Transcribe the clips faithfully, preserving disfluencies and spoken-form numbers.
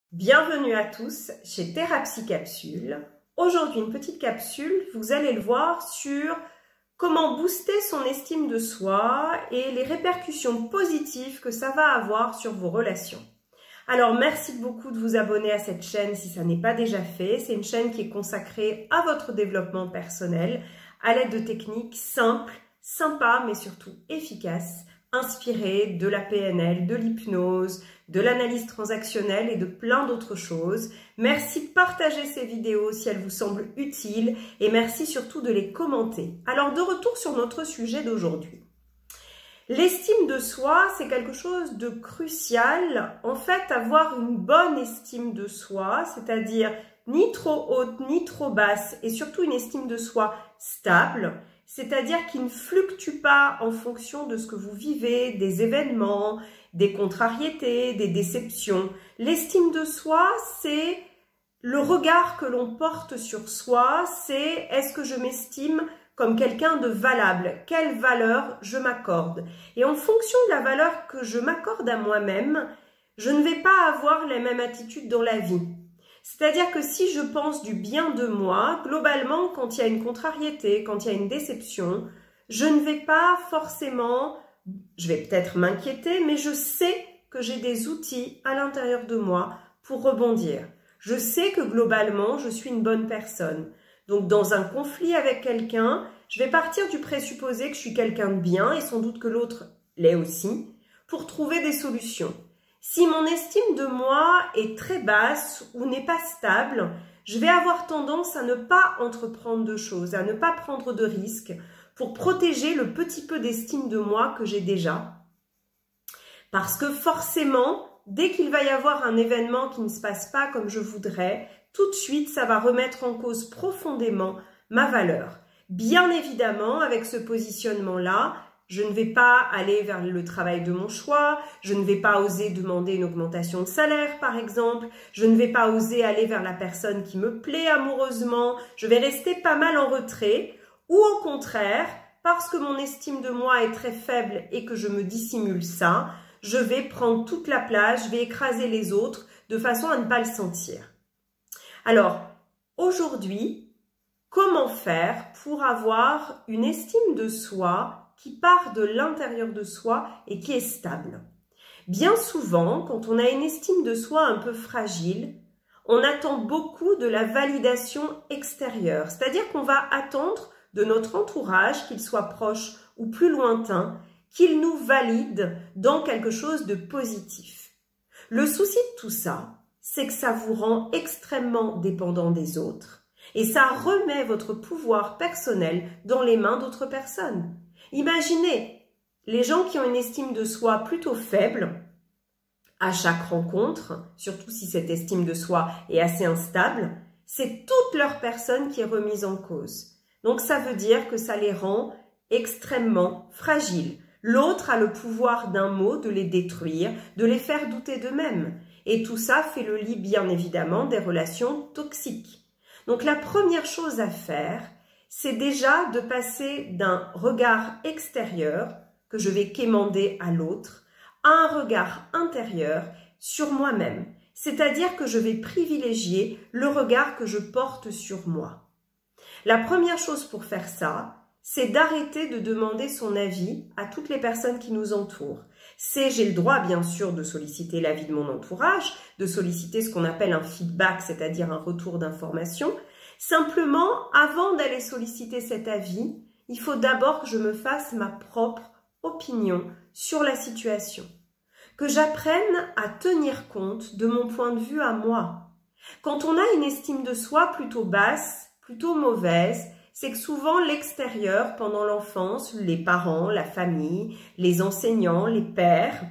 Bienvenue à tous chez Thérapie Capsule. Aujourd'hui, une petite capsule, vous allez le voir, sur comment booster son estime de soi et les répercussions positives que ça va avoir sur vos relations. Alors, merci beaucoup de vous abonner à cette chaîne si ça n'est pas déjà fait. C'est une chaîne qui est consacrée à votre développement personnel, à l'aide de techniques simples, sympas, mais surtout efficaces, inspirées de la P N L, de l'hypnose, de l'analyse transactionnelle et de plein d'autres choses. Merci de partager ces vidéos si elles vous semblent utiles et merci surtout de les commenter. Alors, de retour sur notre sujet d'aujourd'hui. L'estime de soi, c'est quelque chose de crucial. En fait, avoir une bonne estime de soi, c'est-à-dire ni trop haute ni trop basse et surtout une estime de soi stable, c'est-à-dire qui ne fluctue pas en fonction de ce que vous vivez, des événements, des contrariétés, des déceptions. L'estime de soi, c'est le regard que l'on porte sur soi, c'est est-ce que je m'estime comme quelqu'un de valable? Quelle valeur je m'accorde? Et en fonction de la valeur que je m'accorde à moi-même, je ne vais pas avoir les mêmes attitudes dans la vie. C'est-à-dire que si je pense du bien de moi, globalement, quand il y a une contrariété, quand il y a une déception, je ne vais pas forcément, je vais peut-être m'inquiéter, mais je sais que j'ai des outils à l'intérieur de moi pour rebondir. Je sais que globalement, je suis une bonne personne. Donc, dans un conflit avec quelqu'un, je vais partir du présupposé que je suis quelqu'un de bien et sans doute que l'autre l'est aussi, pour trouver des solutions. Si mon estime de moi est très basse ou n'est pas stable, je vais avoir tendance à ne pas entreprendre de choses, à ne pas prendre de risques pour protéger le petit peu d'estime de moi que j'ai déjà. Parce que forcément, dès qu'il va y avoir un événement qui ne se passe pas comme je voudrais, tout de suite, ça va remettre en cause profondément ma valeur. Bien évidemment, avec ce positionnement-là, je ne vais pas aller vers le travail de mon choix, je ne vais pas oser demander une augmentation de salaire, par exemple, je ne vais pas oser aller vers la personne qui me plaît amoureusement, je vais rester pas mal en retrait, ou au contraire, parce que mon estime de moi est très faible et que je me dissimule ça, je vais prendre toute la place, je vais écraser les autres de façon à ne pas le sentir. Alors, aujourd'hui, comment faire pour avoir une estime de soi qui part de l'intérieur de soi et qui est stable? Bien souvent, quand on a une estime de soi un peu fragile, on attend beaucoup de la validation extérieure. C'est-à-dire qu'on va attendre de notre entourage, qu'il soit proche ou plus lointain, qu'il nous valide dans quelque chose de positif. Le souci de tout ça, c'est que ça vous rend extrêmement dépendant des autres et ça remet votre pouvoir personnel dans les mains d'autres personnes. Imaginez, les gens qui ont une estime de soi plutôt faible, à chaque rencontre, surtout si cette estime de soi est assez instable, c'est toute leur personne qui est remise en cause. Donc ça veut dire que ça les rend extrêmement fragiles. L'autre a le pouvoir d'un mot de les détruire, de les faire douter d'eux-mêmes. Et tout ça fait le lit, bien évidemment, des relations toxiques. Donc la première chose à faire, c'est déjà de passer d'un regard extérieur, que je vais quémander à l'autre, à un regard intérieur sur moi-même. C'est-à-dire que je vais privilégier le regard que je porte sur moi. La première chose pour faire ça, c'est d'arrêter de demander son avis à toutes les personnes qui nous entourent. C'est, j'ai le droit bien sûr de solliciter l'avis de mon entourage, de solliciter ce qu'on appelle un feedback, c'est-à-dire un retour d'information. Simplement, avant d'aller solliciter cet avis, il faut d'abord que je me fasse ma propre opinion sur la situation. Que j'apprenne à tenir compte de mon point de vue à moi. Quand on a une estime de soi plutôt basse, plutôt mauvaise, c'est que souvent l'extérieur, pendant l'enfance, les parents, la famille, les enseignants, les pères,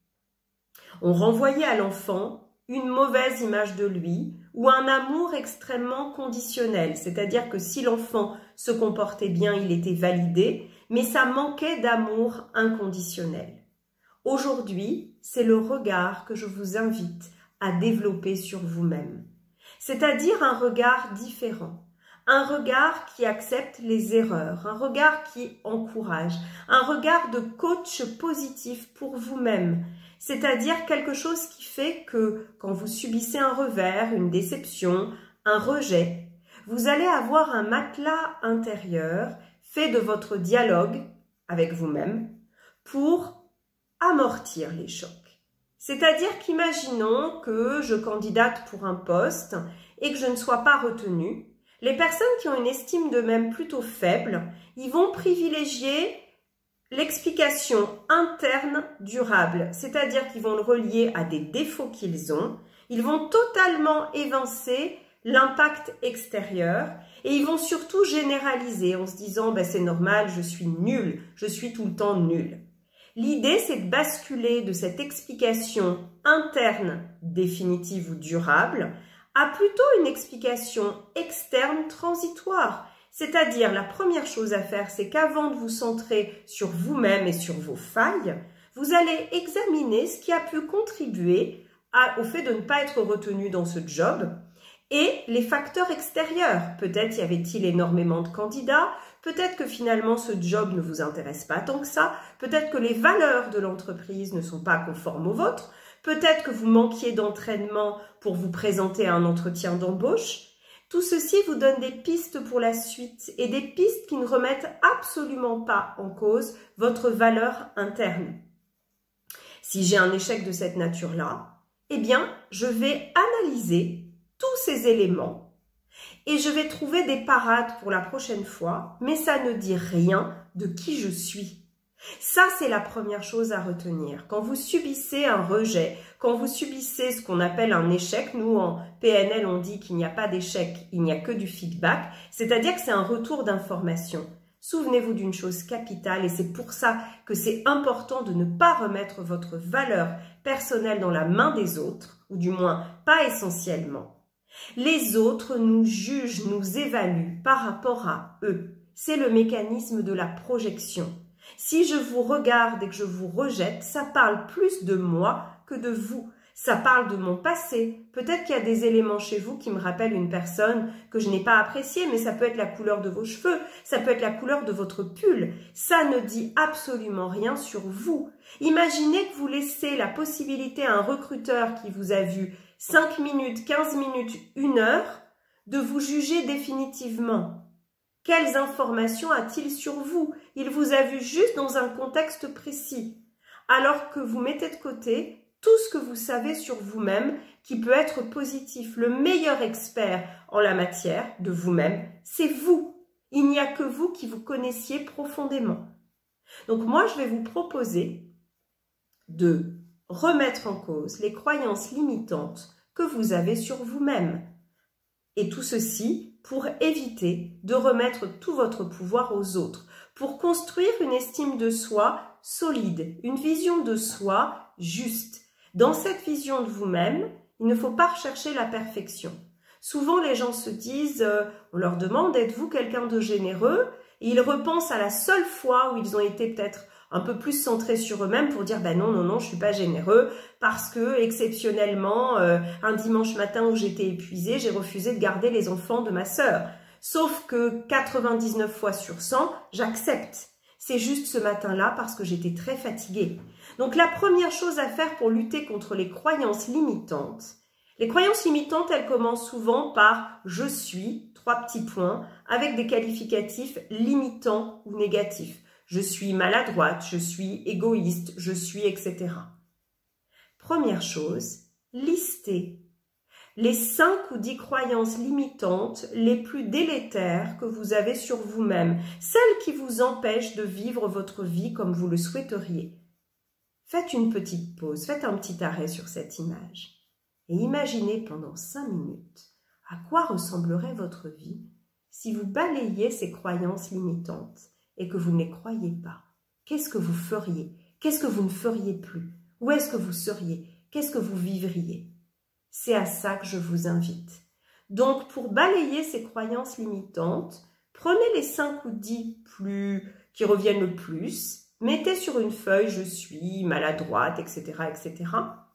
ont renvoyé à l'enfant une mauvaise image de lui ou un amour extrêmement conditionnel. C'est-à-dire que si l'enfant se comportait bien, il était validé, mais ça manquait d'amour inconditionnel. Aujourd'hui, c'est le regard que je vous invite à développer sur vous-même. C'est-à-dire un regard différent. Un regard qui accepte les erreurs, un regard qui encourage, un regard de coach positif pour vous-même. c'est-à-dire quelque chose qui fait que quand vous subissez un revers, une déception, un rejet, vous allez avoir un matelas intérieur fait de votre dialogue avec vous-même pour amortir les chocs. C'est-à-dire qu'imaginons que je candidate pour un poste et que je ne sois pas retenue. Les personnes qui ont une estime d'eux-mêmes plutôt faible, ils vont privilégier l'explication interne durable, c'est-à-dire qu'ils vont le relier à des défauts qu'ils ont. Ils vont totalement évincer l'impact extérieur et ils vont surtout généraliser en se disant ben, « c'est normal, je suis nul, je suis tout le temps nul ». L'idée, c'est de basculer de cette explication interne définitive ou durable à plutôt une explication externe transitoire. C'est-à-dire, la première chose à faire, c'est qu'avant de vous centrer sur vous-même et sur vos failles, vous allez examiner ce qui a pu contribuer à, au fait de ne pas être retenu dans ce job et les facteurs extérieurs. Peut-être y avait-il énormément de candidats, peut-être que finalement ce job ne vous intéresse pas tant que ça, peut-être que les valeurs de l'entreprise ne sont pas conformes aux vôtres, peut-être que vous manquiez d'entraînement pour vous présenter à un entretien d'embauche. Tout ceci vous donne des pistes pour la suite et des pistes qui ne remettent absolument pas en cause votre valeur interne. Si j'ai un échec de cette nature-là, eh bien, je vais analyser tous ces éléments et je vais trouver des parades pour la prochaine fois, mais ça ne dit rien de qui je suis. Ça, c'est la première chose à retenir. Quand vous subissez un rejet, quand vous subissez ce qu'on appelle un échec, nous en P N L, on dit qu'il n'y a pas d'échec, il n'y a que du feedback, c'est-à-dire que c'est un retour d'information. Souvenez-vous d'une chose capitale et c'est pour ça que c'est important de ne pas remettre votre valeur personnelle dans la main des autres, ou du moins pas essentiellement. Les autres nous jugent, nous évaluent par rapport à eux. C'est le mécanisme de la projection. Si je vous regarde et que je vous rejette, ça parle plus de moi que de vous. Ça parle de mon passé. Peut-être qu'il y a des éléments chez vous qui me rappellent une personne que je n'ai pas appréciée, mais ça peut être la couleur de vos cheveux, ça peut être la couleur de votre pull. Ça ne dit absolument rien sur vous. Imaginez que vous laissez la possibilité à un recruteur qui vous a vu cinq minutes, quinze minutes, une heure, de vous juger définitivement. Quelles informations a-t-il sur vous? Il vous a vu juste dans un contexte précis, alors que vous mettez de côté tout ce que vous savez sur vous-même qui peut être positif. Le meilleur expert en la matière de vous-même, c'est vous. Il n'y a que vous qui vous connaissiez profondément. Donc moi, je vais vous proposer de remettre en cause les croyances limitantes que vous avez sur vous-même. Et tout ceci pour éviter de remettre tout votre pouvoir aux autres, pour construire une estime de soi solide, une vision de soi juste. Dans cette vision de vous-même, il ne faut pas rechercher la perfection. Souvent, les gens se disent, euh, on leur demande, êtes-vous quelqu'un de généreux? Et ils repensent à la seule fois où ils ont été peut-être un peu plus centrés sur eux-mêmes pour dire, ben non, non, non, je suis pas généreux parce que, exceptionnellement, euh, un dimanche matin où j'étais épuisée, j'ai refusé de garder les enfants de ma sœur. Sauf que quatre-vingt-dix-neuf fois sur cent, j'accepte. C'est juste ce matin-là parce que j'étais très fatiguée. Donc la première chose à faire pour lutter contre les croyances limitantes, les croyances limitantes, elles commencent souvent par « je suis », trois petits points, avec des qualificatifs limitants ou négatifs. Je suis maladroite, je suis égoïste, je suis, et cetera. Première chose, listez les cinq ou dix croyances limitantes les plus délétères que vous avez sur vous-même, celles qui vous empêchent de vivre votre vie comme vous le souhaiteriez. Faites une petite pause, faites un petit arrêt sur cette image et imaginez pendant cinq minutes à quoi ressemblerait votre vie si vous balayiez ces croyances limitantes et que vous ne les croyez pas. Qu'est-ce que vous feriez? Qu'est-ce que vous ne feriez plus? Où est-ce que vous seriez? Qu'est-ce que vous vivriez? C'est à ça que je vous invite. Donc, pour balayer ces croyances limitantes, prenez les cinq ou dix plus, qui reviennent le plus, mettez sur une feuille « je suis maladroite », et cetera, et cetera.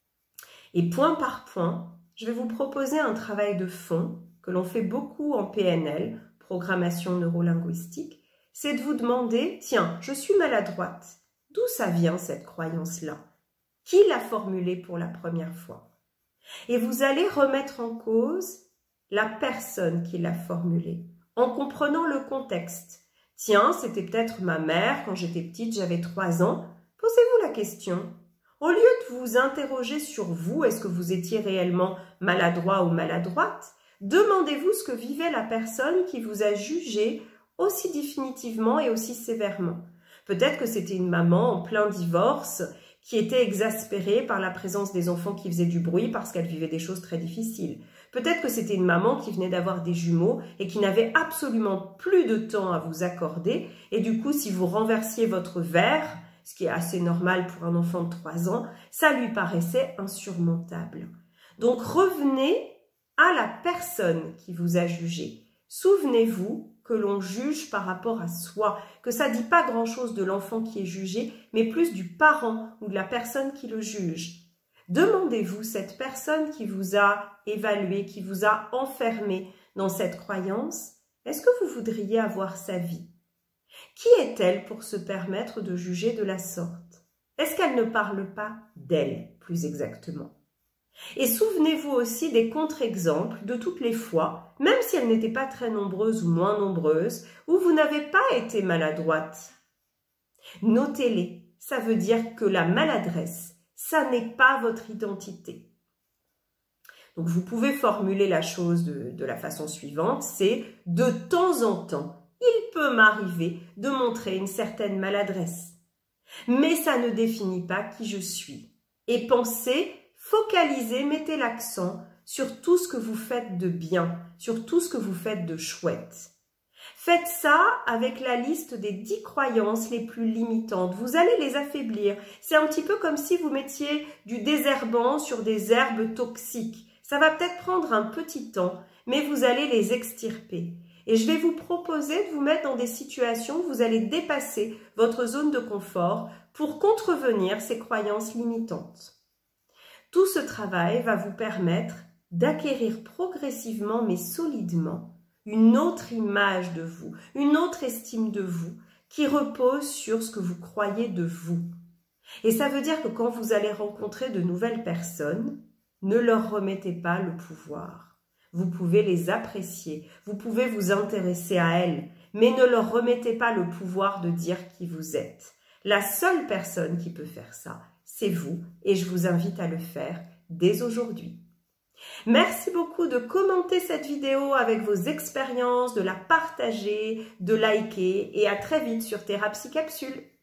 Et point par point, je vais vous proposer un travail de fond que l'on fait beaucoup en P N L, programmation neurolinguistique, c'est de vous demander « tiens, je suis maladroite. D'où ça vient cette croyance-là ? Qui l'a formulé pour la première fois? Et vous allez remettre en cause la personne qui l'a formulé, en comprenant le contexte. Tiens, c'était peut-être ma mère, quand j'étais petite, j'avais trois ans. Posez-vous la question. Au lieu de vous interroger sur vous, est-ce que vous étiez réellement maladroit ou maladroite, demandez-vous ce que vivait la personne qui vous a jugé aussi définitivement et aussi sévèrement. Peut-être que c'était une maman en plein divorce qui était exaspérée par la présence des enfants qui faisaient du bruit parce qu'elle vivait des choses très difficiles. Peut-être que c'était une maman qui venait d'avoir des jumeaux et qui n'avait absolument plus de temps à vous accorder. Et du coup, si vous renversiez votre verre, ce qui est assez normal pour un enfant de trois ans, ça lui paraissait insurmontable. Donc revenez à la personne qui vous a jugé. Souvenez-vous que l'on juge par rapport à soi, que ça ne dit pas grand-chose de l'enfant qui est jugé, mais plus du parent ou de la personne qui le juge. Demandez-vous, cette personne qui vous a évalué, qui vous a enfermé dans cette croyance, est-ce que vous voudriez avoir sa vie? Qui est-elle pour se permettre de juger de la sorte? Est-ce qu'elle ne parle pas d'elle, plus exactement? Et souvenez-vous aussi des contre-exemples de toutes les fois, même si elles n'étaient pas très nombreuses ou moins nombreuses, où vous n'avez pas été maladroite. Notez-les, ça veut dire que la maladresse, ça n'est pas votre identité. Donc vous pouvez formuler la chose de, de la façon suivante, c'est de temps en temps, il peut m'arriver de montrer une certaine maladresse. Mais ça ne définit pas qui je suis. Et pensez, focalisez, mettez l'accent sur tout ce que vous faites de bien, sur tout ce que vous faites de chouette. Faites ça avec la liste des dix croyances les plus limitantes. Vous allez les affaiblir. C'est un petit peu comme si vous mettiez du désherbant sur des herbes toxiques. Ça va peut-être prendre un petit temps, mais vous allez les extirper. Et je vais vous proposer de vous mettre dans des situations où vous allez dépasser votre zone de confort pour contrevenir ces croyances limitantes. Tout ce travail va vous permettre d'acquérir progressivement mais solidement une autre image de vous, une autre estime de vous qui repose sur ce que vous croyez de vous. Et ça veut dire que quand vous allez rencontrer de nouvelles personnes, ne leur remettez pas le pouvoir. Vous pouvez les apprécier, vous pouvez vous intéresser à elles, mais ne leur remettez pas le pouvoir de dire qui vous êtes. La seule personne qui peut faire ça, c'est vous, et je vous invite à le faire dès aujourd'hui. Merci beaucoup de commenter cette vidéo avec vos expériences, de la partager, de liker, et à très vite sur Thérapsie Capsule.